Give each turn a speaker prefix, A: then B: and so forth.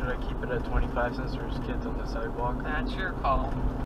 A: Should I keep it at 25 cents there's kids on the sidewalk?
B: That's your call.